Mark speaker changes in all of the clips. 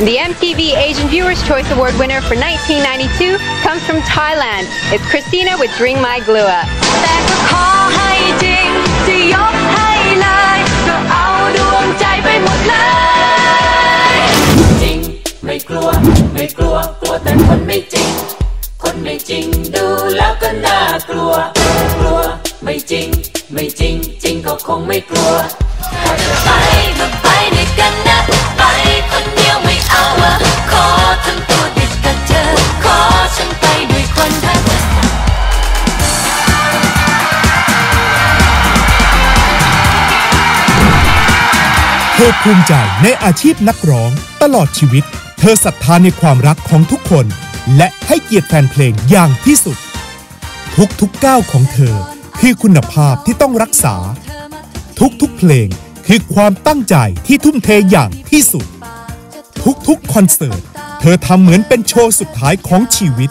Speaker 1: The MTV Asian Viewers' Choice Award winner for 1992 comes from Thailand. It's Christina with Ring My Glua.
Speaker 2: แต่ก็ขอให้จริงจะยกให้เลยก็เอาดวงใจไปหมดเลยจริงไม่กลัวกลัวแต่คนไม่จริงดูแล้วก็น่ากลัวไม่จริงจริงก็คงไม่กลัวถ้าจะไปก็ไปด้วยกันนะไปคนเดียวไม่เอาอะขอทำตัวติดกับเธอขอฉันไปด้วยคนทั้ง
Speaker 3: เธอภูมิใจในอาชีพนักร้องตลอดชีวิตเธอศรัทธาในความรักของทุกคนและให้เกียรติแฟนเพลงอย่างที่สุดทุกก้าวของเธอคือคุณภาพที่ต้องรักษาทุกเพลงคือความตั้งใจที่ทุ่มเทอย่างที่สุดทุกคอนเสิร์ตเธอทำเหมือนเป็นโชว์สุดท้ายของชีวิต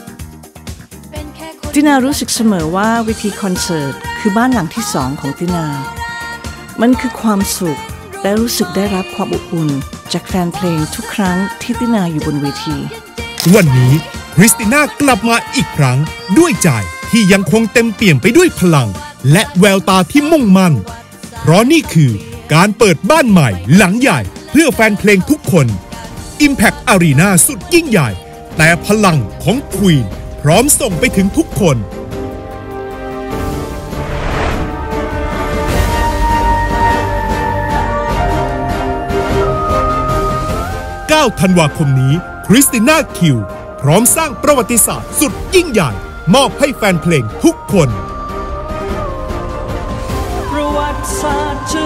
Speaker 4: ตินารู้สึกเสมอว่าเวทีคอนเสิร์ตคือบ้านหลังที่2ของตินามันคือความสุขและรู้สึกได้รับความอบอุ่นจากแฟนเพลงทุกครั้งที่ตินาอยู่บนเวที
Speaker 3: วันนี้คริสติน่ากลับมาอีกครั้งด้วยใจที่ยังคงเต็มเปี่ยมไปด้วยพลังและแววตาที่มุ่งมั่นเพราะนี่คือการเปิดบ้านใหม่หลังใหญ่เพื่อแฟนเพลงทุกคน Impact Arena สุดยิ่งใหญ่แต่พลังของ Queen พร้อมส่งไปถึงทุกคน9 ธันวาคมนี้คริสติน่าคิวพร้อมสร้างประวัติศาสตร์สุดยิ่งใหญ่มอบให้แฟนเพลงทุกคน
Speaker 5: ประวัติศาสตร์จะ